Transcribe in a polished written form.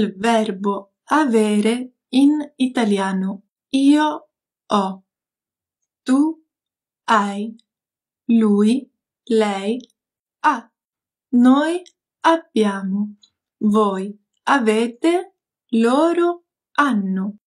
Il verbo avere in italiano. Io ho, tu hai, lui, lei ha, noi abbiamo, voi avete, loro hanno.